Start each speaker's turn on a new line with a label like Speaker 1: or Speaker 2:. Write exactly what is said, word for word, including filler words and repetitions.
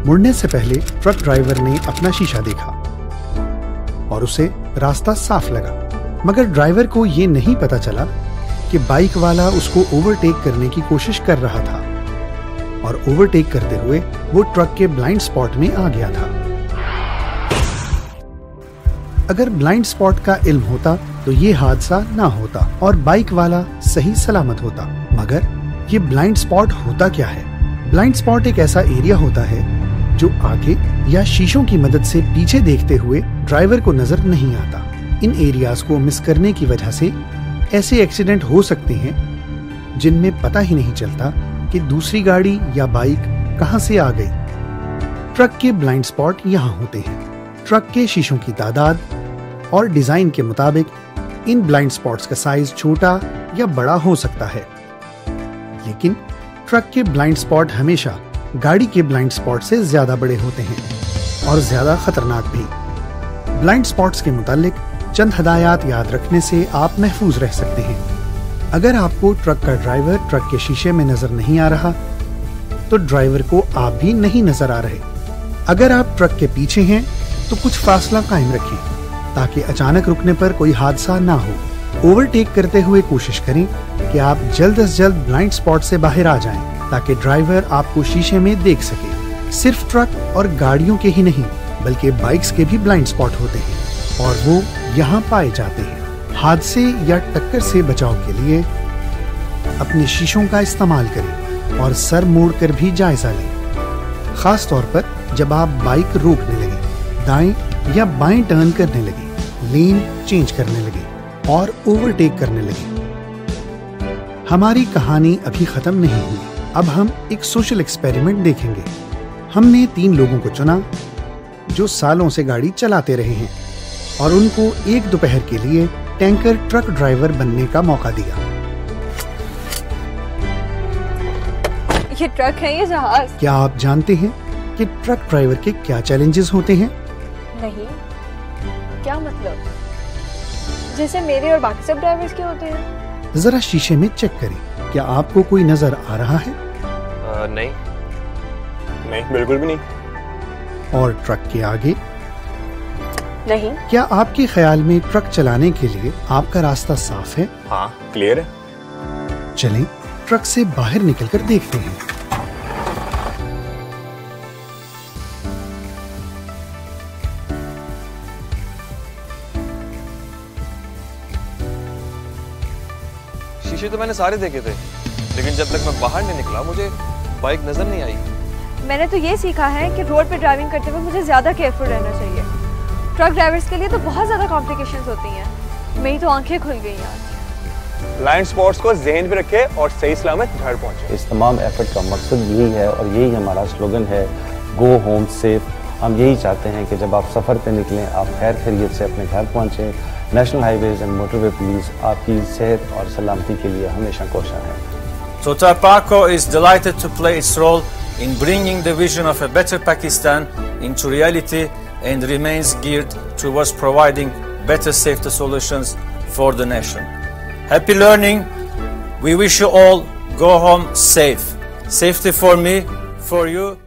Speaker 1: मुड़ने से पहले ट्रक ड्राइवर ने अपना शीशा देखा और उसे रास्ता साफ लगा, मगर ड्राइवर को ये नहीं पता चला कि बाइक वाला उसको ओवरटेक करने की कोशिश कर रहा था और ओवरटेक करते हुए वो ट्रक के ब्लाइंड स्पॉट में आ गया था। अगर ब्लाइंड स्पॉट का इल्म होता तो ये हादसा ना होता और बाइक वाला सही सलामत होता। मगर ये ब्लाइंड स्पॉट होता क्या है? ब्लाइंड स्पॉट एक ऐसा एरिया होता है जो आगे या शीशों की मदद से पीछे देखते हुए ड्राइवर को नजर नहीं आता। इन एरियाज को मिस करने की वजह से ऐसे एक्सीडेंट हो सकते हैं जिनमें पता ही नहीं चलता कि दूसरी गाड़ी या बाइक कहां से आ गई। ट्रक के ब्लाइंड स्पॉट यहाँ होते हैं। ट्रक के शीशों की तादाद और डिजाइन के मुताबिक इन ब्लाइंड स्पॉट्स का साइज छोटा या बड़ा हो सकता है, लेकिन ट्रक के ब्लाइंड स्पॉट हमेशा गाड़ी के ब्लाइंड स्पॉट से ज्यादा बड़े होते हैं और ज्यादा खतरनाक भी। ब्लाइंड स्पॉट्स के मुतालिक चंद हदायत याद रखने से आप महफूज रह सकते हैं। अगर आपको ट्रक का ड्राइवर ट्रक के शीशे में नजर नहीं आ रहा तो ड्राइवर को आप भी नहीं नजर आ रहे। अगर आप ट्रक के पीछे हैं तो कुछ फासला कायम रखें ताकि अचानक रुकने पर कोई हादसा ना हो। ओवरटेक करते हुए कोशिश करें कि आप जल्द से जल्द ब्लाइंड स्पॉट से बाहर आ जाएं ताकि ड्राइवर आपको शीशे में देख सके। सिर्फ ट्रक और गाड़ियों के ही नहीं बल्कि बाइक्स के भी ब्लाइंड स्पॉट होते हैं और वो यहाँ पाए जाते हैं। हादसे या टक्कर से बचाव के लिए अपने शीशों का इस्तेमाल करें और सर मोड़कर भी जायजा लें, खास तौर पर जब आप बाइक रोकने लगे, दाएं या बाएं टर्न करने लगे, लेन चेंज करने लगे और ओवरटेक करने लगे। हमारी कहानी अभी खत्म नहीं हुई। अब हम एक सोशल एक्सपेरिमेंट देखेंगे। हमने तीन लोगों को चुना जो सालों से गाड़ी चलाते रहे हैं और उनको एक दोपहर के लिए टैंकर ट्रक ड्राइवर बनने का मौका दिया।
Speaker 2: ये ट्रक है या जहाज?
Speaker 1: क्या आप जानते हैं कि ट्रक ड्राइवर के क्या चैलेंजेस होते हैं?
Speaker 2: नहीं, क्या मतलब? जैसे मेरे और बाकी सब ड्राइवर्स के होते हैं?
Speaker 1: जरा शीशे में चेक करें, क्या आपको कोई नजर आ रहा है?
Speaker 3: आ, नहीं नहीं बिल्कुल भी नहीं।
Speaker 1: और ट्रक के आगे?
Speaker 2: नहीं।
Speaker 1: क्या आपके ख्याल में ट्रक चलाने के लिए आपका रास्ता साफ है?
Speaker 3: हाँ, क्लियर है।
Speaker 1: चलें ट्रक से बाहर निकलकर देखते हैं।
Speaker 3: शीशे तो मैंने सारे देखे थे, लेकिन जब तक मैं बाहर नहीं निकला मुझे बाइक नजर नहीं आई।
Speaker 2: मैंने तो ये सीखा है कि रोड पे ड्राइविंग करते हुए मुझे ज्यादा केयरफुल रहना चाहिए। ट्रक ड्राइवर्स के लिए तो बहुत ज्यादा कॉम्प्लिकेशंस होती हैं। मेरी तो आंखें खुल गई आज।
Speaker 3: ब्लाइंड स्पॉट्स को ज़हन पे रखे और सही सलामत घर पहुंचे।
Speaker 4: इस तमाम एफर्ट का मकसद यही है और यही हमारा स्लोगन है, गो होम सेफ। हम यही चाहते हैं कि जब आप सफ़र पे निकलें आप खैर खैरियत से अपने घर पहुंचें। National highways and motorway police आपकी सेहत और सलामती के लिए हमेशा कोशिश है।
Speaker 5: Total Paco is delighted to play its role in bringing the vision of a better Pakistan into reality and remains geared towards providing better safety solutions for the nation. Happy learning. We wish you all go home safe. Safety for me, for you.